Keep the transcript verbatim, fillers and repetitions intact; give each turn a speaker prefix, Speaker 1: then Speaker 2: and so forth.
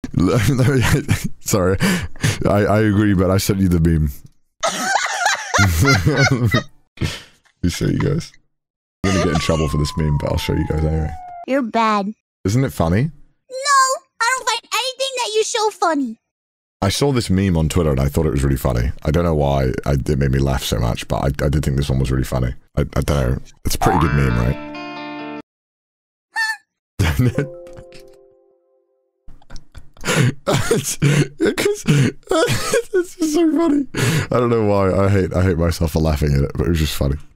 Speaker 1: Sorry, I, I agree, but I sent you the meme. Let me show you guys. I'm gonna get in trouble for this meme, but I'll show you guys anyway.
Speaker 2: You're bad.
Speaker 1: Isn't it funny?
Speaker 2: No, I don't find anything that you show funny.
Speaker 1: I saw this meme on Twitter and I thought it was really funny. I don't know why I, it made me laugh so much, but I, I did think this one was really funny. I, I don't know. It's a pretty good meme, right? It's, it's, it's just so funny. I don't know why. I hate I hate myself for laughing at it, but it was just funny.